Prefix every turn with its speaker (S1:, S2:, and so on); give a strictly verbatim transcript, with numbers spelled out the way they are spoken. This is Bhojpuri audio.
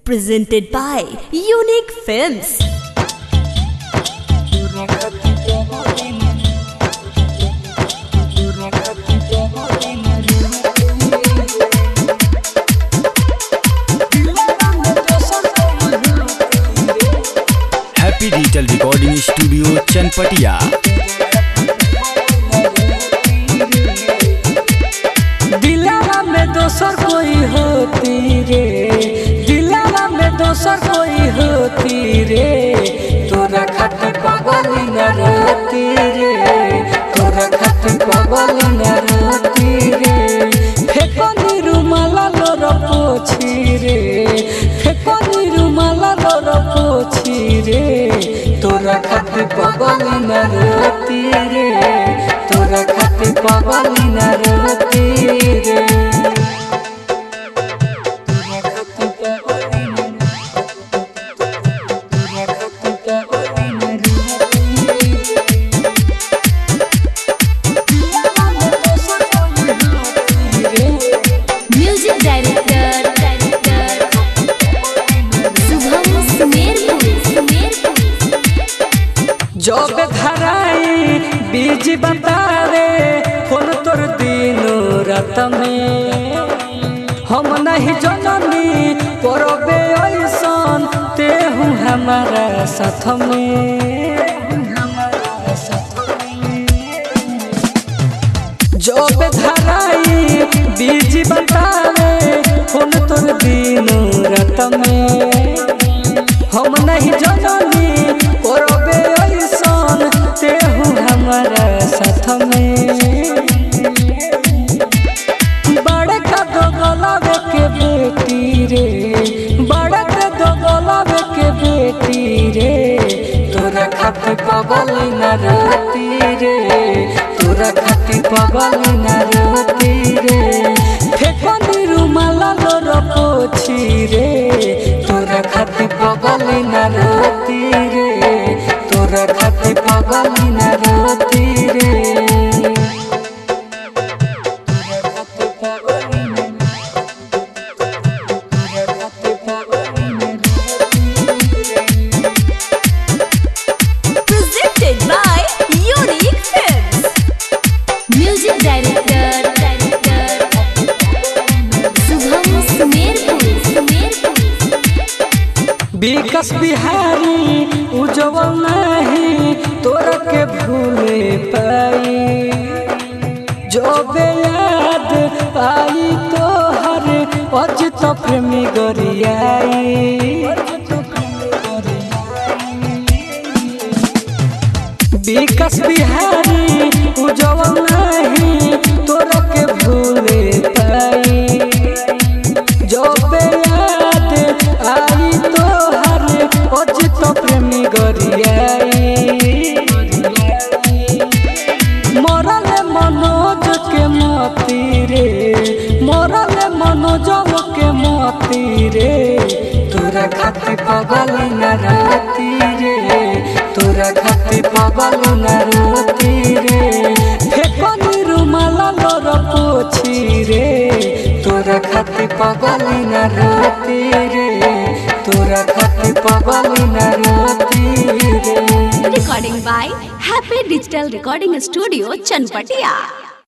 S1: Presented by Unique Films.
S2: Happy digital recording studio Chanpatia.
S3: दिलावा में दोसर कोई होती रे, दिलावा में दोसर कोई होती रे, तोरा खातिर पागल न रहती रे, तोरा खातिर पागल न रहती रे। फेकनी रुमाला लोर पोछी रे, फेकनी रुमाला लोर पोछी रे, तोरा खातिर पागल न रहती रे, तोरा खातिर पागल न रहती रे।
S1: Music director, director Shubham Sumerpur.
S3: जब धराई बीज बतावे फोन तोर दिनो रात में, हम नहीं जननी परबे ऐसन तेहू हमारा साथ में। जब धराई बीज बतावे फोन तोर दिनो रात में, हम नहीं जननी परबे ऐसन तेहू हमारा साथ में। बड़े का दो गलावे के बेटी रे, बड़े का दो गलावे के बेटी रे, तोरा खातिर पागल न रहती रे, तोरा खातिर पागल न रहती रे। फेकनी रुमाला लोर पोछी रे, तोरा खातिर पागल न रहती रे, तोरा खातिर पागल न रहती रे।
S1: Presented by Unique Films. Music director, director Shubham Sumerpur.
S3: विकास बिहारी उज्जवल नहीं तोरा के भूले पाई, जब याद आई तो हर अजित प्रेमी गरियाई। विकास बिहारी उज्जवल नहीं तोरा के भूले पाई, जब याद आई तो हर अजित प्रेमी गरियाई। मरल मनोज के मोती रे, मरल मनोज के मोती रे, तोरा खातिर पागल न रहती रे, तोरा खातिर पागल न रहती रे। फेकनी रुमाला लोर पोछी रे, तोरा खातिर पागल न रहती रे, तोरा खातिर पागल न रहती रे।
S1: Recording by Happy Digital Recording Studio Chanpatia।